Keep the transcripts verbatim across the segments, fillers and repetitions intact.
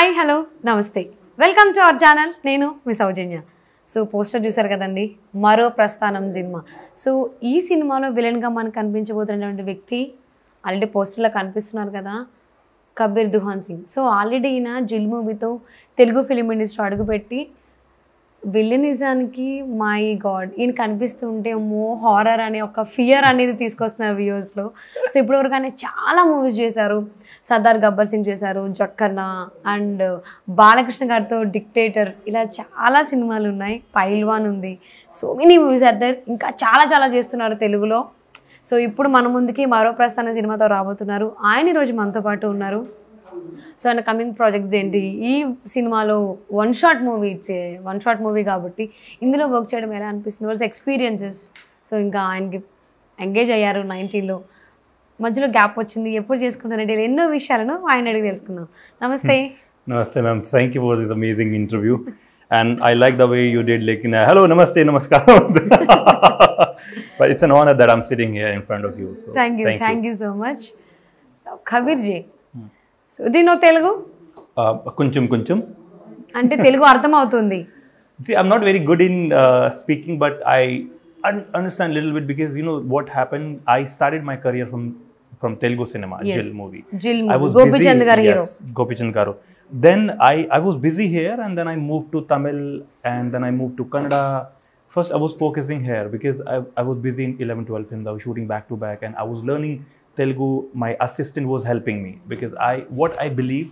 Hi hello నమస్తే welcome to our channel. నేను మీ సౌజన్య. సో పోస్టర్ చూసారు కదండి, మరో ప్రస్థానం సినిమా. సో ఈ సినిమాలో విలన్గా మనకు కనిపించబోతున్నటువంటి వ్యక్తి ఆల్రెడీ పోస్టర్లో కనిపిస్తున్నారు కదా, కబీర్ దుహాన్ సింగ్. సో ఆల్రెడీ ఈయన జిల్ మూవీతో తెలుగు ఫిలిం ఇండస్ట్రీ అడుగుపెట్టి విలనిజానికి మై గాడ్ ఈయన కనిపిస్తుంటే మో హారర్ అనే ఒక ఫియర్ అనేది తీసుకొస్తున్నారు వ్యూవర్స్లో. సో ఇప్పటివరకు ఆయన చాలా మూవీస్ చేశారు. సర్దార్ గబ్బర్ సింగ్ చేశారు, జక్కన్న అండ్ బాలకృష్ణ గారితో డిక్టేటర్, ఇలా చాలా సినిమాలు ఉన్నాయి. పైల్వాన్ ఉంది, so many movies are there. ఇంకా చాలా చాలా చేస్తున్నారు తెలుగులో. సో ఇప్పుడు మన ముందుకి మరో ప్రస్థాన సినిమాతో రాబోతున్నారు. ఆయన ఈరోజు మనతో పాటు ఉన్నారు. సో ఆయన కమింగ్ ప్రాజెక్ట్స్ ఏంటి, ఈ సినిమాలో వన్ షాట్ మూవీ ఇచ్చే వన్ షాట్ మూవీ కాబట్టి ఇందులో వర్క్ చేయడం ఎలా అనిపిస్తుంది, వర్స్ ఎక్స్పీరియన్సెస్. సో ఇంకా ఆయనకి ఎంగేజ్ అయ్యారు నైన్టీన్లో, మధ్యలో గ్యాప్ వచ్చింది, ఎప్పుడు చేసుకుంటారంటే ఎన్నో విషయాలను ఆయన అడిగి తెలుసుకుందాం. నమస్తే. Namaste, ma'am. Thank you for this amazing interview. And I like the way you did, like, uh, hello, namaste, namaskar. But it's an honor that I'm sitting here in front of you. So thank you, thank you so much. Kabir ji. So do you know Telugu? Uh, kunchum kunchum. అంటే తెలుగు అర్థం అవుతుంది. See, I'm not very good in uh, speaking, but I un- understand a little bit because you know what happened. I started my career from from Telugu cinema, Yes. Jill movie. Jill I movie. was Gopi busy- Chand garu hero. Yes, Gopi Chand garu. Then I, I was busy here and then I moved to Tamil and then I moved to Kannada. First I was focusing here because I, I was busy in eleven twelve films. I was shooting back to back and I was learning Telugu. My assistant was helping me because I what I believe,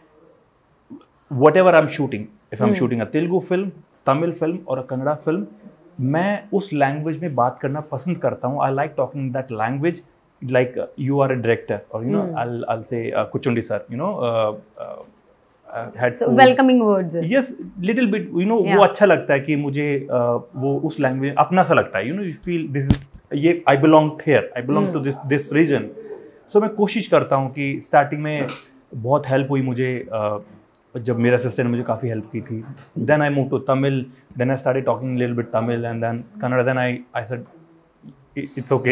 whatever I'm shooting, if I'm Hmm. shooting a Telugu film, Tamil film or a Kannada film, मैं उस language में बात करना पसंद करता हूँ. I like talking that language. Like uh, you are a director, or you know, Hmm. I'll I'll say uh, Kuchundi sir, you know, uh, uh, uh, had So food. welcoming words. Yes, little bit, you know, Yeah. वो अच्छा लगता है कि मुझे uh, वो उस language अपना सा लगता है. You know, you feel this is ये I belong here, I belong Hmm. to this this region. So मैं कोशिश करता हूँ कि स्टार्टिंग में बहुत हेल्प हुई मुझे. uh, जब मेरा सिस्टर ने मुझे काफ़ी हेल्प की थी. Then I move to Tamil, then I started talking little bit Tamil and then Kannada. Then I I said it's okay.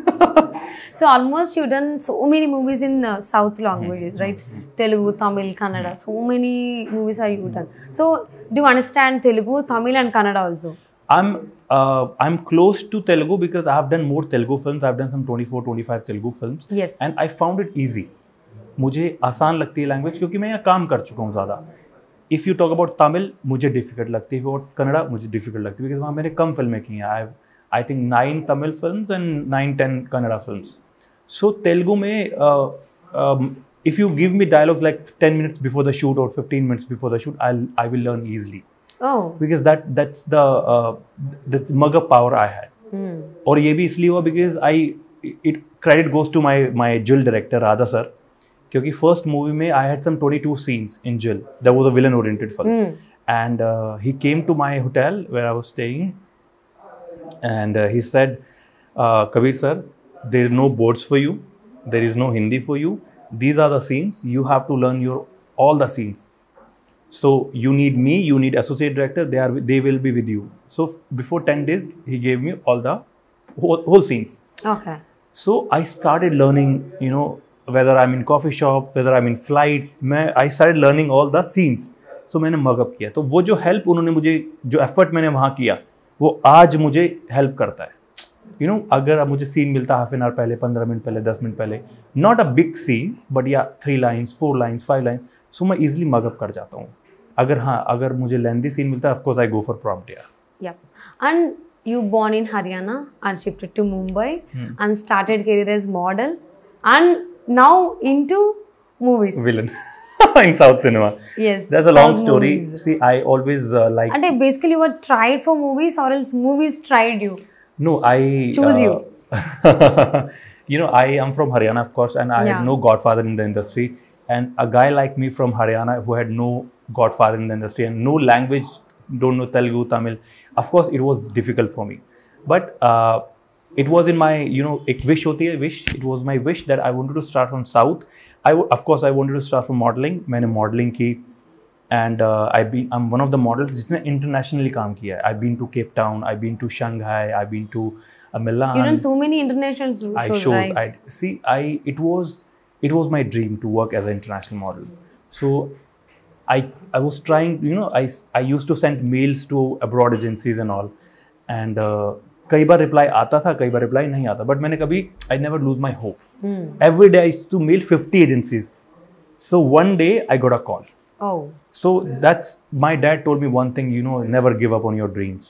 So almost you done so many movies in uh, South languages, right? Telugu, Tamil, Kannada. So many movies are you done. So do you understand Telugu, Tamil and Kannada also? I'm uh, I'm close to Telugu because I have done more Telugu films. I've done some twenty-four, twenty-five Telugu films. Yes. And I found it easy. मुझे आसान लगती है language क्योंकि मैं यहाँ काम कर चुका हूँ ज़्यादा. If you talk about Tamil मुझे डिफ़िकल्ट लगती है और कन्नड़ा मुझे डिफ़िकल्ट लगती है बिकॉज वहाँ मैंने कम फिल्में की हैं. I I think nine Tamil films and nine ten Kannada films. So Telugu में if you give me dialogues like ten minutes before the shoot और fifteen minutes before the shoot I I will learn easily. Oh. Because that that's the that's mug up power I had. Hmm. और ये भी इसलिए हुआ because I it credit goes to my my Jil director Radha sir. क्योंकि first movie में I had some twenty-two scenes in Jil. That was a villain oriented film. Hmm. And uh, he came to my hotel where I was staying and uh, he said, uh, Kabir sir, there are no boards for you, there is no Hindi for you, these are the scenes, you have to learn your all the scenes. So you need me, you need associate director, they are they will be with you. So before ten days he gave me all the whole, whole scenes. Okay. So I started learning, you know, whether I'm in coffee shop, whether I'm in flights, मैं I started learning all the scenes. So so, मैंने mug up किया. तो वो जो help उन्होंने मुझे, जो effort मैंने वहाँ किया, वो आज मुझे हेल्प करता है. यू नो, अगर अब मुझे सीन मिलता हाफ एन आवर पहले, पंद्रह मिनट पहले, दस मिनट पहले, not a big scene but या three lines, four lines, five lines, so मैं ईजिली मगअप कर जाता हूँ. अगर हाँ अगर मुझे लेंथी सीन मिलता है, of course I go for prompt. या Yep. And you born in Haryana and shifted to Mumbai Hmm. and started career as model and now into movies. villain in South cinema. Yes. That's a long South story. movies. See, I always uh, like. And basically you were tried for movies or else movies tried you. No, I Choose uh, you. you know, I am from Haryana, of course, and I Yeah. had no godfather in the industry. And a guy like me from Haryana who had no godfather in the industry and no language, don't know Telugu, Tamil, of course, it was difficult for me. But uh, it was in my, you know, एक wish होती है, wish. It was my wish that I wanted to start from South. I w- of course I wanted to start from modeling. मैंने modeling की. And uh, I've been, I'm one of the models जिसने internationally काम किया है. I've been to Cape Town, I've been to Shanghai, I've been to uh, Milan. You done so many international shows, I shows, right? I see. I it was it was my dream to work as an international model. So I I was trying, you know, I I used to send mails to abroad agencies and all, and uh, कई बार reply आता था, कई बार reply नहीं आता, but मैंने कभी I never lose my hope. Hmm. Every day I used to mail fifty agencies. So one day I got a call. Oh. So that's, my dad told me one thing, you know, never give up on your dreams.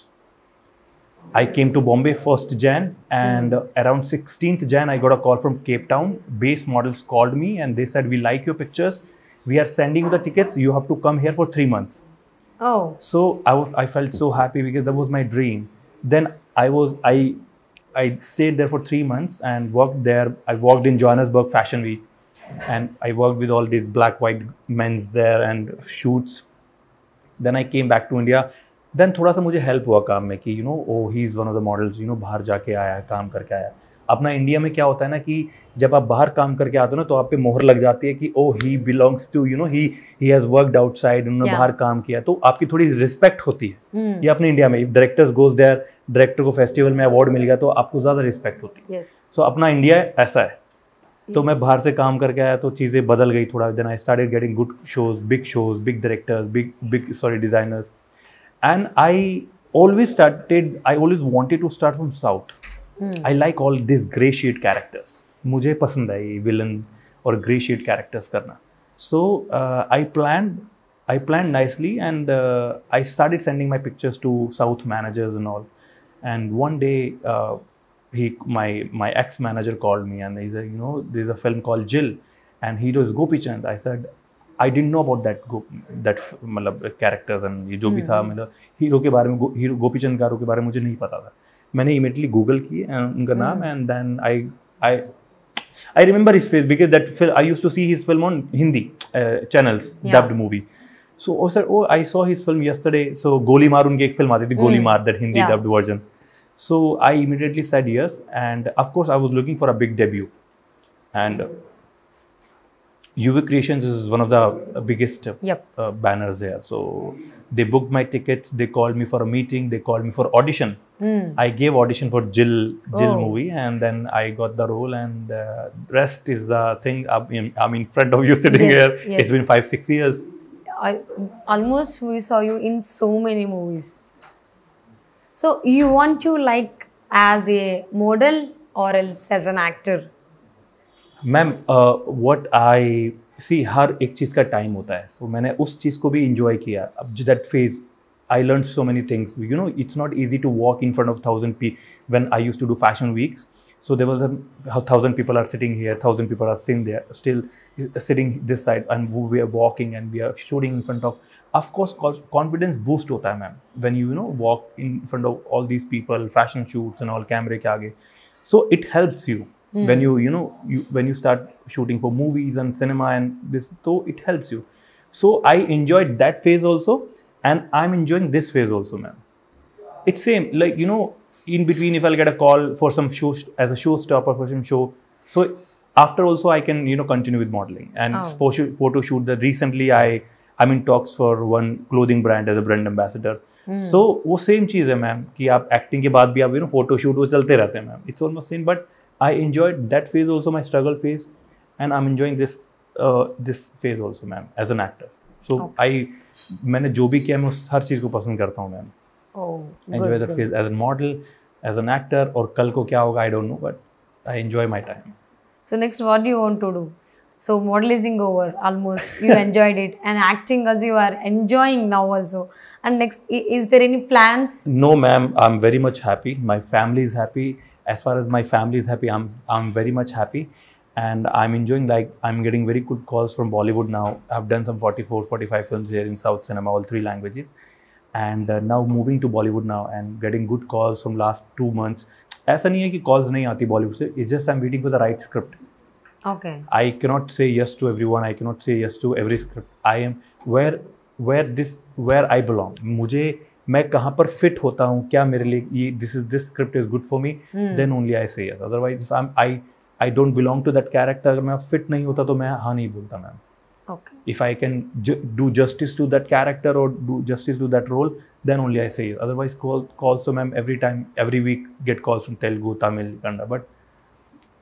I came to Bombay first Jan, and uh, around sixteenth Jan I got a call from Cape Town. Base Models called me and they said, we like your pictures. We are sending you the tickets. You have to come here for three months. Oh. So I was, I felt so happy because that was my dream. Then I was, I, I stayed there for three months and worked there. I worked in Johannesburg Fashion Week, and I worked with all these black white men's there and shoots. Then I came back to India. Then थोड़ा सा मुझे help हुआ काम में कि, you know, oh he is one of the models, you know, बाहर जाके आया, काम करके आया. अपना इंडिया में क्या होता है ना कि जब आप बाहर काम करके आते हो ना, तो आप पे मोहर लग जाती है कि ओ he belongs to, you know, he he has worked outside, उन्होंने Yeah. बाहर काम किया, तो आपकी थोड़ी रिस्पेक्ट होती है. Hmm. ये अपने इंडिया में, if directors goes there, director को फेस्टिवल में अवार्ड मिल गया तो आपको ज़्यादा रिस्पेक्ट होती है. Yes. सो so, अपना इंडिया ऐसा है. तो मैं बाहर से काम करके आया तो चीज़ें बदल गई थोड़ा. Then I started getting good shows, big shows, big directors, big big sorry designers, and I always started, I always wanted to start from south. I like all this grey shade characters. मुझे पसंद है ये villain और grey shade characters करना. So I plan I planned nicely, and uh, I started sending my pictures to South managers and all. And one day, uh, he, my my ex manager called me and he said, you know, there's a film called Jill, and hero is Gopi Chand. I said, I didn't know about that go, that मतलब characters and ये जो भी था, मतलब hero के बारे में, hero Gopi Chand गारू के बारे में मुझे नहीं पता था. मैंने immediately Google किए उनका नाम, and then I I I remember his face because that film I used to see his film on Hindi uh, channels, Yeah. dubbed movie. So oh sir, oh I saw his film yesterday. So गोली मार उनकी एक film आती थी, गोली मार, that Hindi Yeah. dubbed version. So I immediately said yes, and of course I was looking for a big debut, and U V Creations is one of the biggest Yep. uh, banners there. So they booked my tickets. They called me for a meeting. They called me for audition. Hmm. I gave audition for Jill Jill Oh. movie, and then I got the role. And uh, rest is the thing. I'm in, I'm in front of you sitting Yes, here. yes. It's been five six years. I almost we saw you in so many movies. So you want to like as a model or else as an actor? Ma'am what I see, हर एक चीज़ का time होता है. सो so, मैंने उस चीज़ को भी इंजॉय किया. अब that phase I learn so many things. You know, it's not easy to walk in front of thousand पी when I used to do fashion weeks. So there was a how thousand people are sitting here, thousand people are sitting there, still sitting this side, and we are walking and we are shooting in front of. Of course, confidence boost hota hai, ma'am, when you you know walk in front of all these people, fashion shoots and all, camera ke aage. So it helps you mm. when you you know you when you start shooting for movies and cinema and this. So it helps you. So I enjoyed that phase also, and I'm enjoying this phase also, ma'am. It's same, like, you know, in between, if I'll get a call for some show as a showstopper for some show, so after also I can, you know, continue with modeling and Oh. photo photo shoot. That recently I I'm in talks for one clothing brand as a brand ambassador. Hmm. So वो same चीज़ है ma'am कि आप acting के बाद भी आप, you know, photo shoot वो चलते रहते हैं ma'am. It's almost same, but I enjoyed that phase also, my struggle phase, and I'm enjoying this uh, this phase also, ma'am, as an actor. So Okay. I मैंने जो भी किया मैं उस हर चीज़ को पसंद करता हूँ ma'am. Oh, Enjoy good, that good. phase as a model, as an actor, और कल को क्या होगा I don't know, but I enjoy my time. So next, what do you want to do? So modeling over almost you enjoyed it, and acting also you are enjoying now also. And next, i- is there any plans? No, ma'am, I'm very much happy. My family is happy. As far as my family is happy, I'm I'm very much happy, and I'm enjoying. Like, I'm getting very good calls from Bollywood now. I've done some forty-four, forty-five films here in South cinema, all three languages. And uh, now moving to Bollywood now and getting good calls from last two months. ऐसा नहीं है कि calls नहीं आती Bollywood से. It's just I'm waiting for the right script. Okay. I cannot say yes to everyone. I cannot say yes to every script. I am where where this where I belong. मुझे मैं कहाँ पर fit होता हूँ, क्या मेरे लिए ये this is this script is good for me. Hmm. Then only I say yes. Otherwise, if I'm I I don't belong to that character, अगर मैं fit नहीं होता तो मैं हाँ नहीं बोलता ma'am. Okay. If I can ju- do justice to that character or do justice to that role, then only I say it. Otherwise, call calls to ma'am every time, every week get calls from Telugu, Tamil, Kannada. But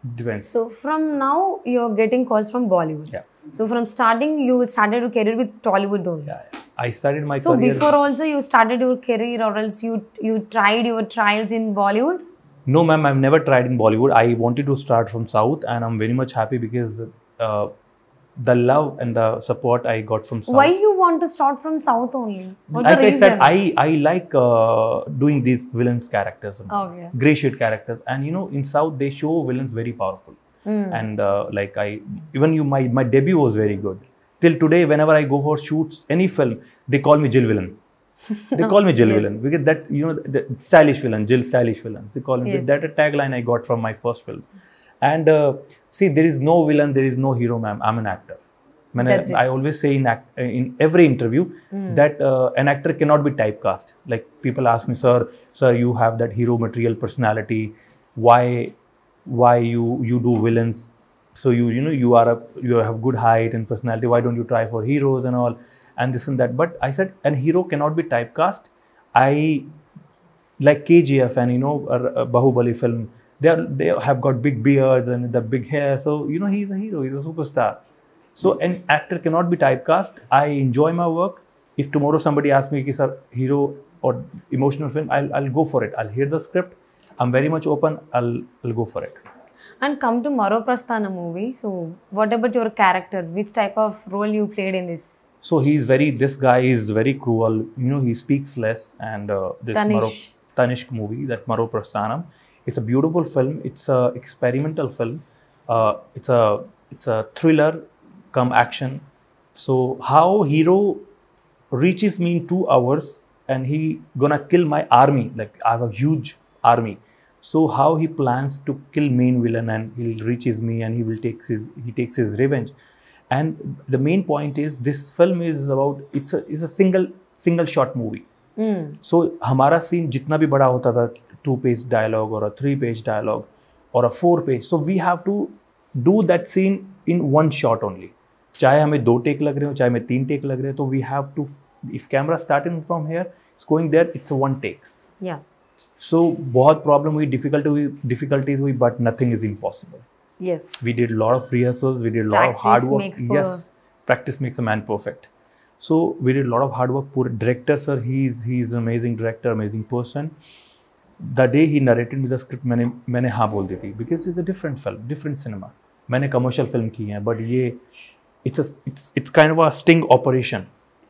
Depends. So from now you're getting calls from Bollywood. Yeah. So from starting you started your career with Tollywood only. Yeah, yeah. I started my So career. before also you started your career or else you you tried your trials in Bollywood? No, ma'am, I've never tried in Bollywood. I wanted to start from South, and I'm very much happy because uh, the love and the support I got from South. Why you want to start from South only? What's Like the I reason? said, I I like uh, doing these villains characters, Okay. gray shade characters, and you know, in South they show villains very powerful, and uh, like I even you my my debut was very good. Till today, whenever I go for shoots, any film, they call me Jill villain. They call me Jill Yes. villain because that you know the stylish villain, Jill stylish villain. They call me Yes. that a tagline I got from my first film. And uh, see, there is no villain, there is no hero, ma'am. I'm an actor. Man, That's it. I always say in act, in every interview that uh, an actor cannot be typecast. Like people ask me, sir, sir, you have that hero material personality. Why, why you you do villains? So you you know you are a you have good height and personality. Why don't you try for heroes and all and this and that? But I said, an hero cannot be typecast. I like K G F and you know a, a Bahubali film. They are they have got big beards and the big hair. So you know he's a hero. He's a superstar. So an actor cannot be typecast. I enjoy my work. If tomorrow somebody asks me, sir, hero or emotional film, I'll I'll go for it. I'll hear the script. I'm very much open. I'll I'll go for it. And come to Maro Prasthana movie. So what about your character? Which type of role you played in this? So he's very. This guy is very cruel. You know, he speaks less. And uh, this Tanish. Maro, Tanishq movie, that Maro Prasthanam, it's a beautiful film. It's a experimental film. Uh, it's a it's a thriller, come action. So how hero reaches me in two hours and he gonna kill my army. Like I have a huge army. So how he plans to kill main villain and he reaches me and he will takes his he takes his revenge. And the main point is this film is about it's a is a single single shot movie. Mm. So हमारा scene जितना भी बड़ा होता था two page dialogue or a three page dialogue or a four page. So we have to do that scene in one shot only. चाहे हमें दो take लग रहे हो चाहे हमें तीन टेक लग रहे हो तो we have to if camera starting from here it's going there it's a one take. Yeah. So बहुत problem हुई difficult हुई difficulties हुई but nothing is impossible. Yes. We did a lot of rehearsals, we did a lot Practice of hard work. makes per- Yes, practice makes a man perfect. So we did a lot of hard work. Poor director sir, he's he's an amazing director, amazing person. The day he narrated me the script, मैंने मैंने हाँ बोल दी थी because it's a different film, different cinema. मैंने commercial film की है, but ये it's a it's it's kind of a sting operation.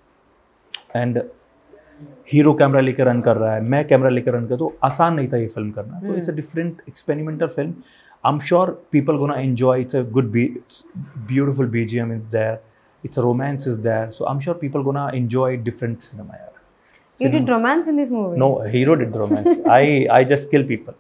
And hero camera लेकर रन कर रहा है, मैं कैमरा लेकर रन कर, तो आसान नहीं था ये फिल्म करना. तो it's a different experimental film. I am sure people gonna enjoy. It's a good beautiful BGM is there, it's a romance is there. So I am sure people gonna enjoy different cinema. यार You did romance in this movie? no, hero did the romance. I I just kill people.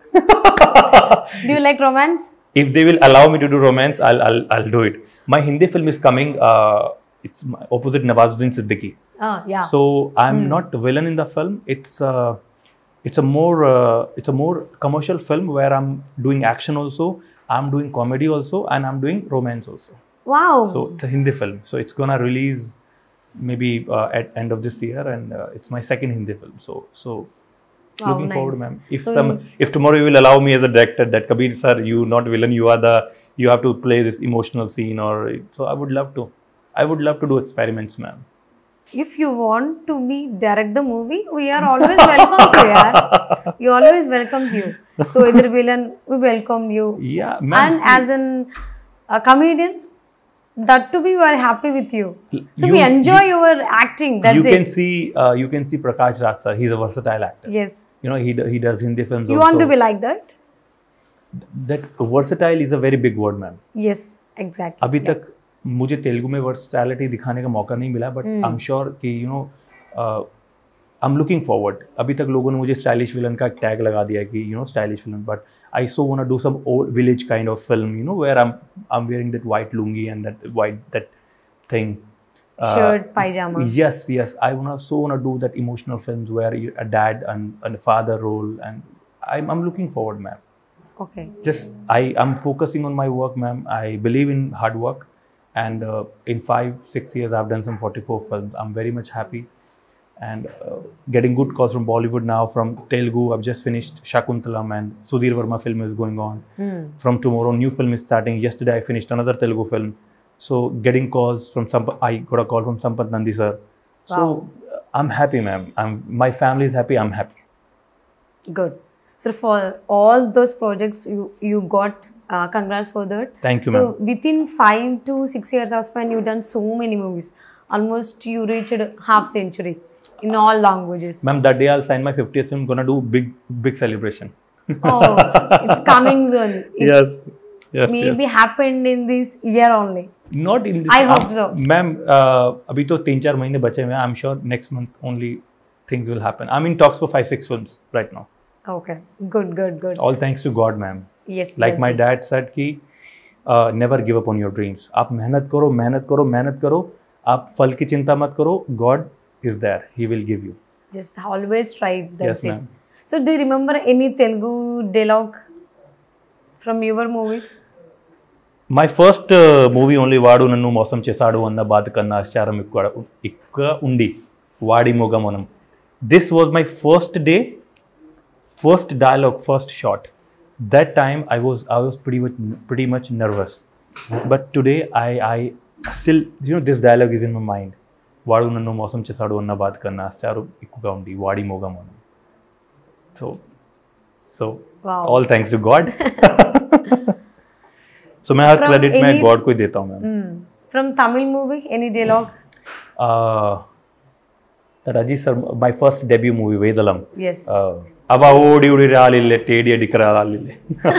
Do you like romance? If they will allow me to do romance, I'll I'll I'll do it. My Hindi film is coming. Uh, it's my opposite Nawazuddin Siddiqui. Ah, yeah. So I'm not the villain in the film. It's uh, it's a more uh, it's a more commercial film where I'm doing action also, I'm doing comedy also, and I'm doing romance also. Wow. So it's a Hindi film. So it's gonna release maybe uh, at end of this year, and uh, it's my second Hindi film. So so Wow, looking nice. forward, ma'am. If So some if tomorrow you will allow me as a director that Kabir sir, you not villain, you are the you have to play this emotional scene, or so I would love to. I would love to do experiments, ma'am. If you want to be direct the movie, we are always welcomes you, yaar. You always welcomes you. So either villain, we welcome you. Yeah, ma'am. And as an a comedian, that to be we are happy with you. So You- we enjoy your acting. That's you it. can see uh, you can see Prakash Raj sir. He's a versatile actor. Yes. You know he do- he does Hindi films You also. want to be like that? That versatile is a very big word, ma'am. Yes, exactly. अभी तक मुझे तेलुगु में versatility दिखाने का मौका नहीं मिला, but I am sure कि you know I am looking forward. अभी तक लोगों ने मुझे स्टाइलिश विलन का टैग लगा दिया कि you know stylish villain, but I so want to do some old village kind of film, you know where I am I am wearing that white lungi and that white that thing. Shirt, pajama. Yes, yes. I wanna so wanna do that emotional films where you, a dad and, and a father role, and I'm I'm looking forward, ma'am. Okay. Just I am focusing on my work, ma'am. I believe in hard work, and uh, in five six years I've done some forty-four films. I'm very much happy, and uh, getting good calls from Bollywood now. From Telugu, I've just finished Shakuntalam, and Sudhir Verma film is going on. Hmm. From tomorrow, new film is starting. Yesterday, I finished another Telugu film. So getting calls from some, I got a call from Sampath Nandi sir. So Wow. uh, I'm happy, ma'am. I'm my family is happy. I'm happy. Good. So for all those projects you you got, uh, congrats for that. Thank you, So ma'am. within five to six years of span, you've done so many movies. Almost you reached half century in all languages. Ma'am, that day I'll sign my fiftieth film. Gonna do big, big celebration. Oh, it's coming soon. It's yes, yes, maybe happened in this year only. yes. Not in this. I hope आप- so. Ma'am, uh, अभी तो तीन चार महीने बचे हुए हैं. I'm sure next month only things will happen. I'm in talks for five six films right now. Okay, good, good, good. All thanks to God, ma'am. Yes. Like that's my it. dad said कि uh, never give up on your dreams. आप मेहनत करो, मेहनत करो, मेहनत करो. आप फल की चिंता मत करो. God is there. He will give you. Just always try. That's Yes, it. ma'am. So do you remember any Telugu dialogue from your movies? My first uh, movie only వాడు నన్ను మోసం చేశాడు అన్న బాధ కన్నా ఆశ్చర్యం ఇక్కడ ఇక్కడ ఉంది వాడి మొగమనం. This was my first day, first dialogue, first shot. That time I was I was pretty much pretty much nervous, but today I I still, you know, this dialogue is in my mind. వాడు నన్ను మోసం చేశాడు అన్న బాధ కన్నా ఆశ్చర్యం ఎక్కువగా ఉంది వాడి మొగమనం. So so Wow. all thanks to God. So मैं हर From क्रेडिट मैं any- गॉड को ही देता हूँ ma'am. Hmm. From Tamil movie, any dialogue? Uh, that Ajit sir, my first debut movie, Vedalam. Yes. Uh, Ava odi udi raalille, tedi adikara raalille.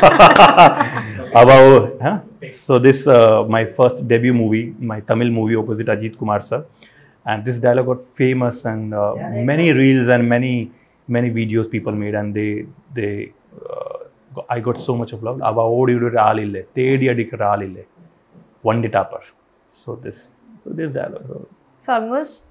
Ava o, huh? So this uh, my first debut movie, my Tamil movie opposite Ajit Kumar sir, and this dialogue got famous, and uh, many reels and many many videos people made, and they they uh, I got so much of love. Ava odi udi raalille, tedi adikara raalille. One day tapper. So this so this dialogue. So almost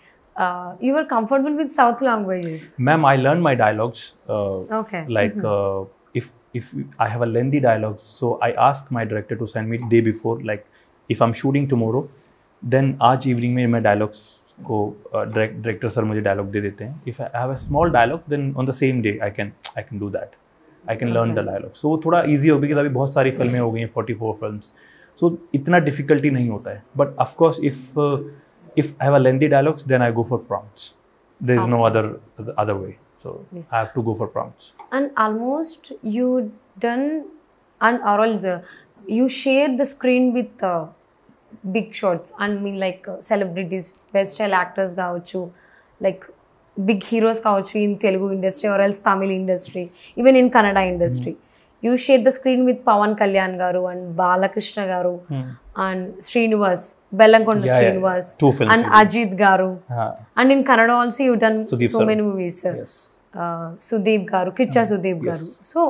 uh, you were comfortable with South languages. Ma'am, I learned my dialogues. Uh, Okay. like uh, if if I have a lengthy dialogue, so I asked my director to send me day before. Like if I'm shooting tomorrow, then आज evening में मैं dialogues को uh, direct, director sir मुझे dialogue दे देते हैं. If I have a small dialogue, then on the same day I can I can do that. I can learn Okay. the dialogue. So थोड़ा easy हो because अभी बहुत सारी फिल्में हो गई हैं, forty-four films. So इतना difficulty नहीं होता है. But of course, if uh, if I have a lengthy dialogues, then I go for prompts. There is no other other way. So Yes. I have to go for prompts. And almost you done and or else uh, you share the screen with uh, big shots. I mean like uh, celebrities, best style actors కావచ్చు, like big heroes కావచ్చు in Telugu industry or else Tamil industry, even in Kannada industry. You share the screen with Pawan Kalyan garu and Balakrishna garu and Srinivas, Bellankonda Yeah, yeah, yeah. Srinivas, Two films and we did. Ajit garu. Uh, And in Kannada also you've done Sudeep so sir. many movies. Sir. yes. Uh, Sudeep garu, Kicha Sudeep garu. yes. So,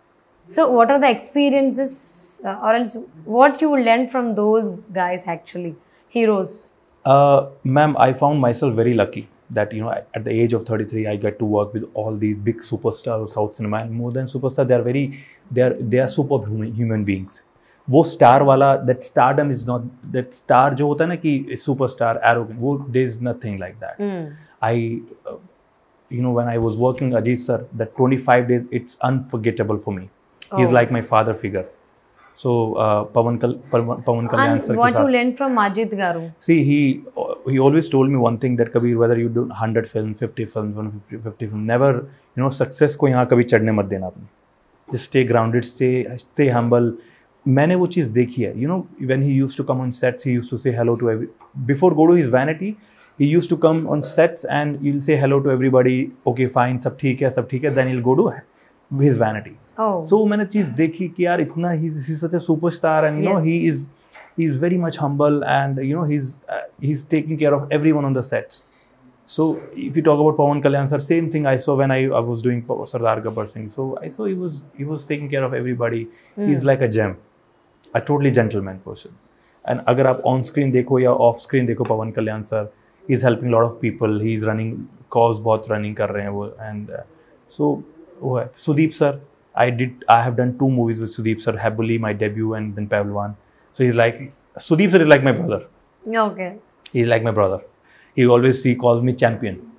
so what are the experiences uh, or else what you learned from those guys actually, heroes? Uh, ma'am, I found myself very lucky that, you know, at, at the age of thirty-three, I get to work with all these big superstars of South cinema, and more than superstar, they are very, they are they are superhuman human beings. वो star वाला, that stardom is not, that star जो होता है ना कि superstar arrogant, वो there is nothing like that. I, uh, you know, when I was working Ajit sir, that twenty-five days, it's unforgettable for me. He's Oh. like my father figure. So uh, Pawan Kal Pawan Pawan Kalyan And sir. what you learned from Ajit garu? See, he he always told me one thing that Kabir, whether you do one hundred films, fifty films, one hundred fifty films, never, you know, success को यहाँ कभी चढ़ने मत देना आपने. Just stay grounded, stay stay humble. मैंने वो चीज़ देखी है. You know, when he used to come on sets, he used to say hello to every. Before go to his vanity, he used to come on sets and he'll say hello to everybody. Okay, fine, सब ठीक है, सब ठीक है. Then he'll go to his vanity. Oh. So मैंने चीज़ देखी कि यार इतना he's he's such a superstar, and you know Yes. he is he's very much humble, and you know he's uh, he's taking care of everyone on the sets. So if you talk about Pawan Kalyan sir, same thing I saw when I, I was doing Sardar Gabbar Singh. So I saw he was he was taking care of everybody. He's like a gem, a totally gentleman person. And अगर आप on screen देखो या off screen देखो Pawan Kalyan sir, he's helping a lot of people. He's running cause बहुत running कर रहे हैं वो, and uh, so वो है. Sudeep sir, I did I have done two movies with Sudeep sir, Habuli, my debut, and then Pavlwan. So he's like, Sudeep sir is like my brother. Okay. He's like my brother. He always he calls me champion.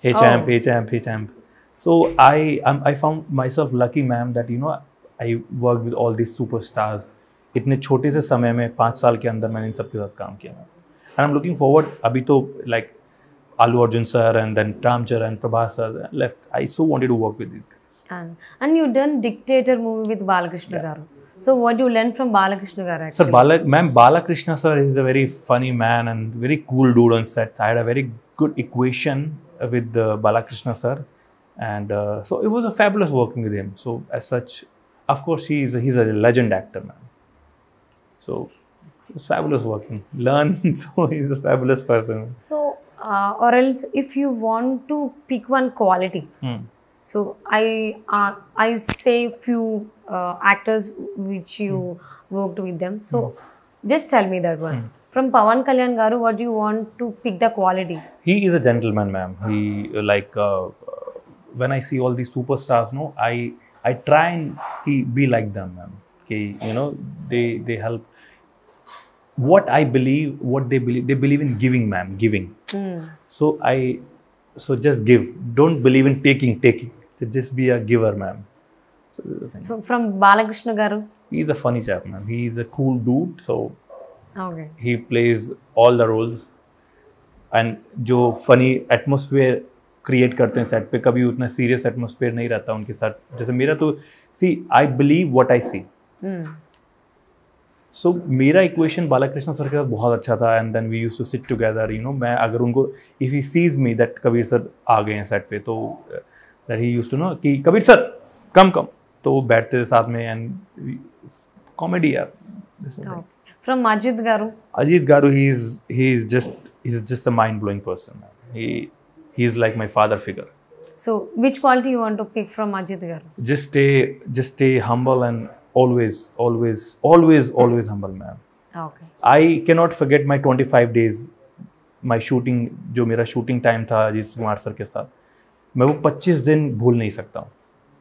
Hey champ, hey champ, hey champ. So I um, I found myself lucky, ma'am, that you know I worked with all these superstars. इतने छोटे से समय में पाँच साल के अंदर मैंने इन सब के साथ काम किया. And I'm looking forward. अभी तो like Allu Arjun sir and then Ram Charan, Prabhas sir left. I so wanted to work with these guys. And, and you done Dictator movie with Balakrishna Yeah. garu. So what you learned from Balakrishna garu Sir, actually? Bala, ma'am, Balakrishna sir is a very funny man and very cool dude on set. I had a very good equation with uh, Balakrishna sir, and uh, so it was a fabulous working with him. So as such, of course, he is a, he's a legend actor, man. So it was fabulous working. Learn. So he's a fabulous person. So uh, or else if you want to pick one quality. Hmm. So I uh, I say few uh, actors which you worked with them. So just tell me that one. From Pawan Kalyan garu, what do you want to pick the quality? He is a gentleman, ma'am. He uh, like uh, when I see all these superstars, no, I I try and he be like them, ma'am. Okay, you know, they they help. What I believe, what they believe, they believe in giving, ma'am, giving. Mm. So I, so just give. Don't believe in taking, taking. So just be a giver, ma'am. So this is the thing. So from Balakrishna garu. He's a funny chap, ma'am. He's a cool dude. So Okay. he plays all the roles. And जो funny atmosphere create करते हैं set पे, कभी उतना serious atmosphere नहीं रहता उनके साथ. जैसे मेरा तो, see, I believe what I see. Mm. So so, मेरा इक्वेशन बालाकृष्ण सर के साथ बहुत अच्छा था. And then we used to sit together, you know. मैं अगर उनको, if he sees me that Kabir sir आ गए हैं सेट पे, तो that he used to know कि कबीर सर कम कम, तो वो बैठते थे साथ में. एंड कॉमेडी यार. From Majid garu. Ajith garu, he is he is just he is just a mind blowing person. He he is like my father figure. So which quality you want to pick from Majid garu? Just stay just stay humble and always always always always humble, man. Okay. I cannot forget my twenty-five days, my shooting, जो मेरा shooting time था Ajit Kumar sir के साथ, मैं वो पच्चीस दिन भूल नहीं सकता हूँ.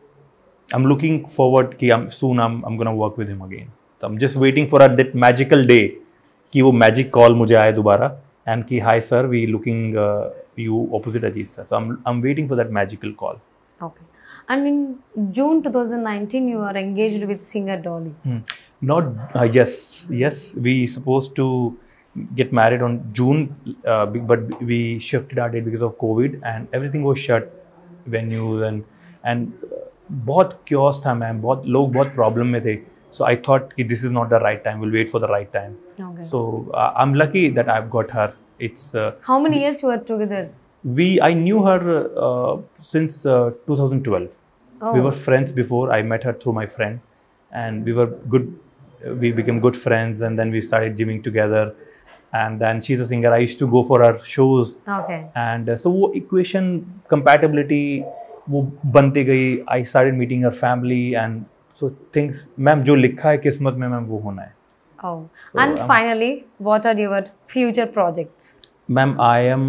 I'm looking forward कि I'm soon I'm I'm gonna work with him again. So I'm just waiting for that magical day कि वो magic call मुझे आए दोबारा and कि hi sir, we looking uh, you opposite Ajit sir. So I'm I'm waiting for that magical call. Okay. And in June twenty nineteen, you are engaged with singer Dolly. Hmm. Not uh, yes, yes. We supposed to get married on June, uh, be- but we shifted our date because of COVID and everything was shut, venues and and uh, बहुत chaos था ma'am. बहुत लोग बहुत problem में थे. So I thought कि this is not the right time. We'll wait for the right time. Okay. So uh, I'm lucky that I've got her. It's uh, How many years you were together? we I knew her uh, since uh, twenty twelve. Oh. We were friends before. I met her through my friend, and we were good. We became good friends, and then we started gymming together. And then she's a singer. I used to go for her shows, Okay. and uh, so वो equation compatibility वो बनती गई. I started meeting her family, and so things. Ma'am जो लिखा है किस्मत में ma'am वो होना है. Oh. So, and um, finally, what are your future projects? Ma'am, I am.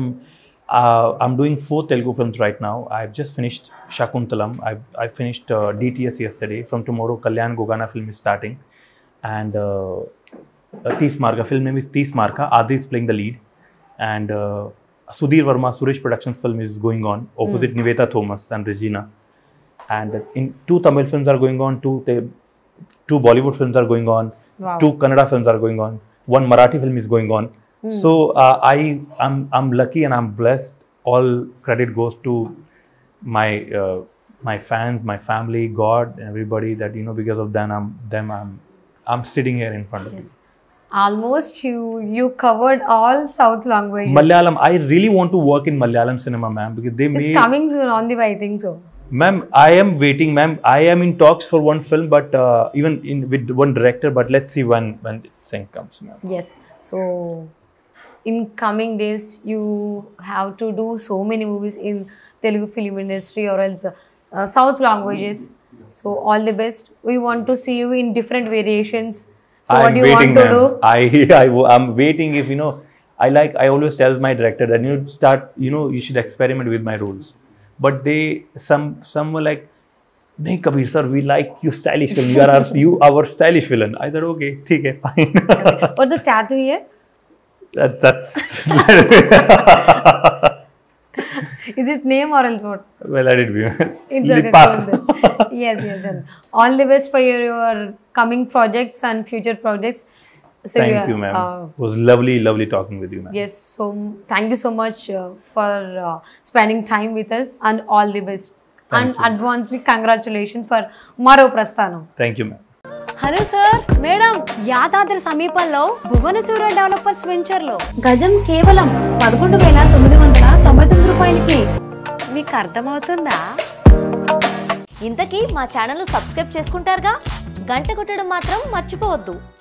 Uh, I'm doing four Telugu films right now. I've just finished Shakuntalam. I've I finished uh, D T S yesterday. From tomorrow, Kalyan Gogana film is starting, and uh, uh, Tees Marka film name is Tees Marka. Adi is playing the lead, and uh, Sudhir Verma Suresh Productions film is going on opposite Niveta Thomas and Regina, and uh, in two Tamil films are going on. Two te- two Bollywood films are going on. Wow. Two Kannada films are going on. One Marathi film is going on. So uh, I I'm I'm lucky and I'm blessed. All credit goes to my uh, my fans, my family, God, and everybody. That you know, because of them, I'm them I'm I'm sitting here in front of Yes. Almost you you covered all South you. languages. Malayalam. I really want to work in Malayalam cinema, ma'am, because they It's made. coming soon on the way, I think so. Ma'am, I am waiting, ma'am. I am in talks for one film, but uh, even in with one director. But let's see when when the thing comes, ma'am. Yes. So in coming days, you have to do so many movies in Telugu film industry or else uh, South languages. So all the best. We want to see you in different variations. So what I'm do you waiting, want to ma'am. do? I, I, I'm waiting. If you know, I like. I always tell my director that you start. You know, you should experiment with my roles. But they, some, some were like, "नहीं Kabir sir, we like you stylish villain. You are our, you our stylish villain." I said, "Okay, ठीक है, fine." What's the tattoo here? that, that's. Is it name or else what? Well, let it be. It's Let okay. it pass. cool then. Yes, yes. Done. All the best for your, your coming projects and future projects. So Thank are, you, ma'am. uh, It was lovely, lovely talking with you, ma'am. yes. So thank you so much uh, for uh, spending time with us and all the best. Thank and you. advancedly congratulations for Maro Prasthanam. Thank you, ma'am. Hello sir madam Yadadri సమీపంలో Bhuvanasura developers venture లో గజం కేవలం పదకొండు వేల తొమ్మిది వందల తొంభై తొమ్మిది రూపాయలకి. మీకు అర్థమవుతుందా? ఇంతకీ మా ఛానల్ సబ్స్క్రైబ్ చేసుకుంటారుగా, గంట కొట్టడం మాత్రం మర్చిపోవద్దు.